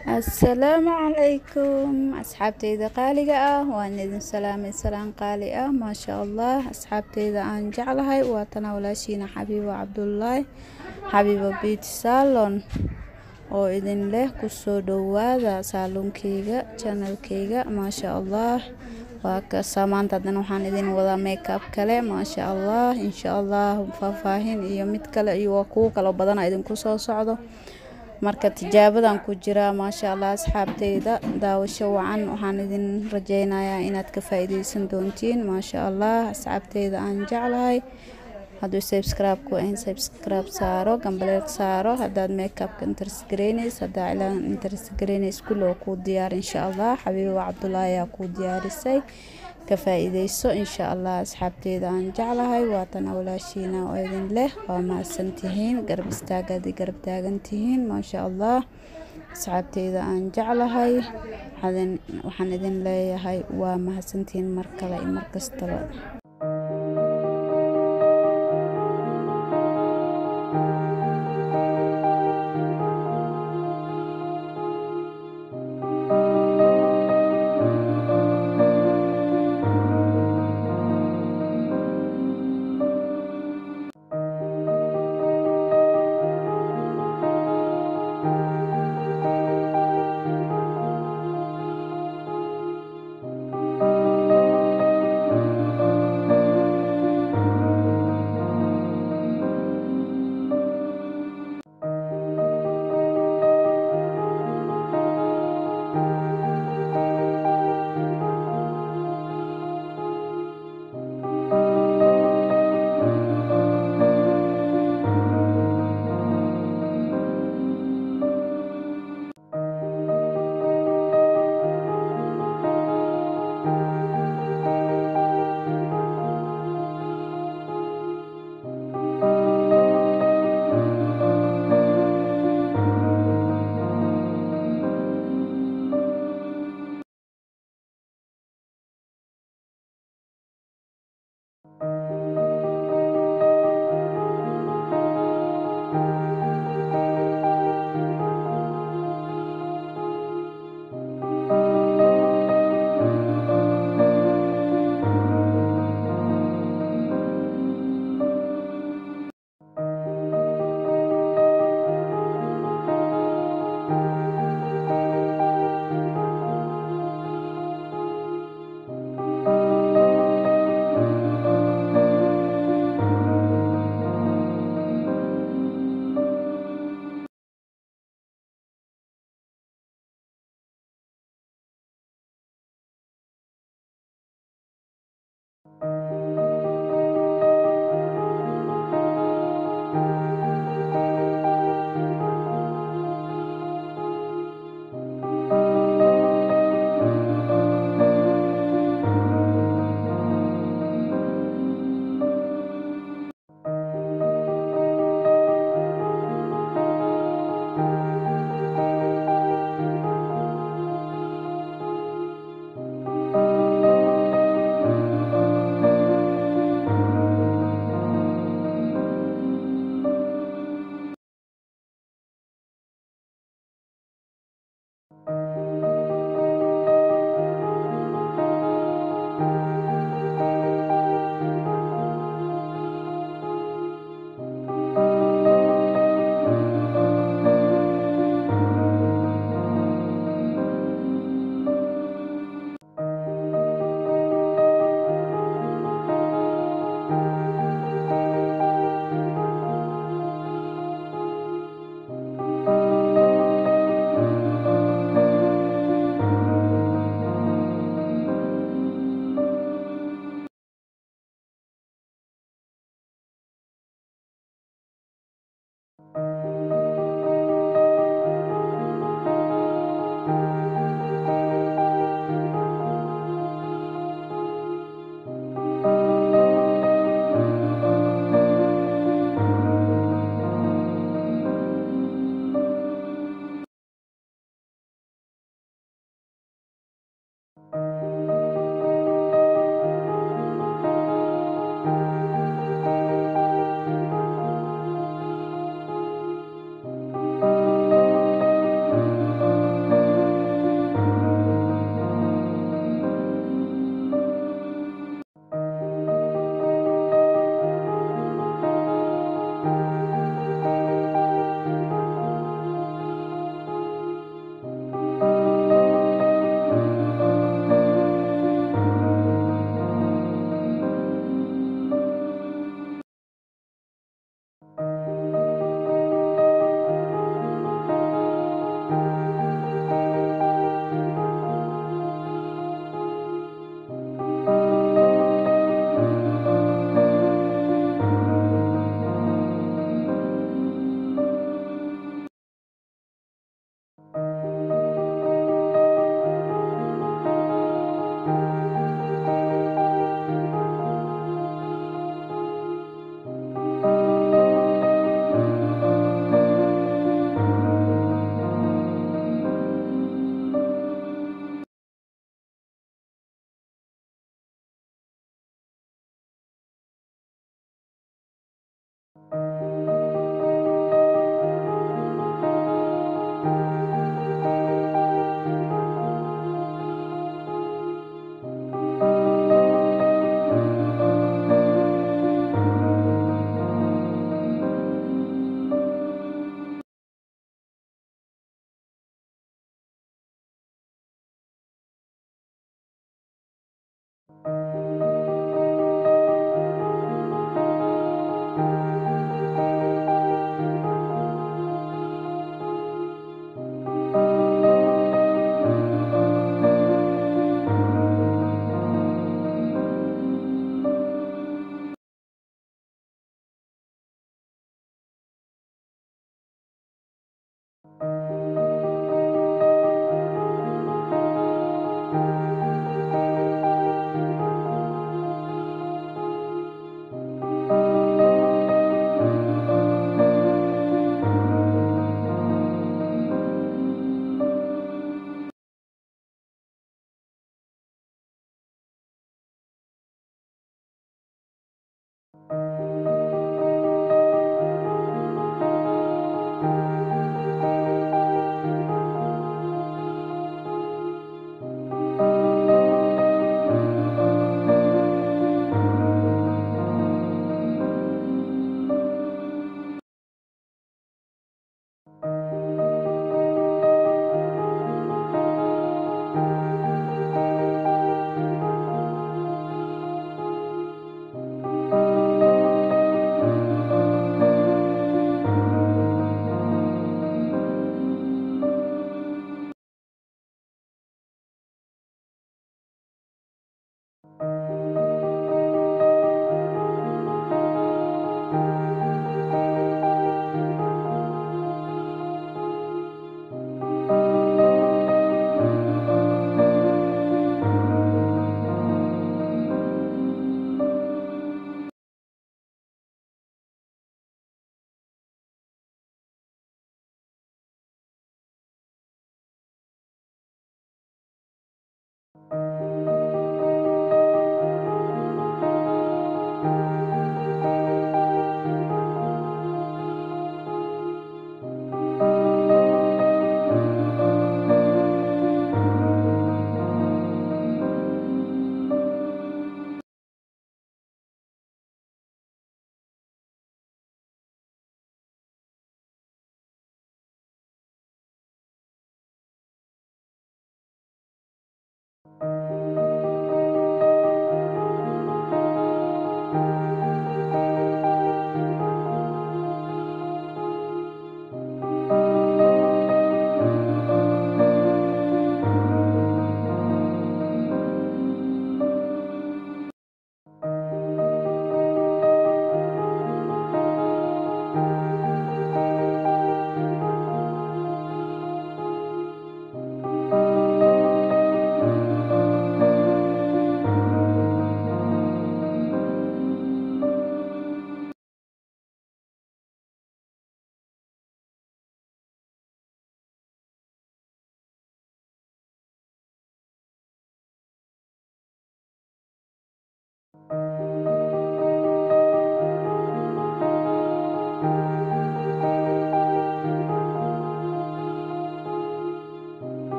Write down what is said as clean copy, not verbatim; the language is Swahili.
السلام عليكم أصحابتي إذا قالقة وأن سلامي سلام قالقة ما شاء الله أصحابتي إذا أن جعلها وتناولاشين حبيبة عبد الله حبيبة بيت سالون oo idin leh kusoo dhawaada saalunkeyga channelkeyga maasha Allah waa ka samaanta dan waxaan idin wada makeup kale maasha Allah insha Allah faahfaahin iyo mid kale iyo kuwa kale badan idin ku soo socdo marka tijaabadan ku jira maasha Allah asxaabteyda daawasho wacan waxaan idin rajeynayaa inaad ka faa'iideysan doontiin maasha Allah asxaabteyda aan jeclahay haduu subscribe ku ahin subscribe saaro gambaleel saaro hadaad makeup interest gareyneys hadaa ilaan interest gareyneys kuloo ku diyaar insha Allah xabiibo Cabdullaahi ayaa ku diyaarisay ka faa'iideyso insha Allah asxaabteyda aan jeclahay waa tan walaashiina oo idin leh waa mahadsantihiin garab istaagadi garab taagantihiin maasha Allah asxaabteyda aan jeclahay waxaan idin leeyahay waa mahadsantihiin mar kale iyo mar kastaba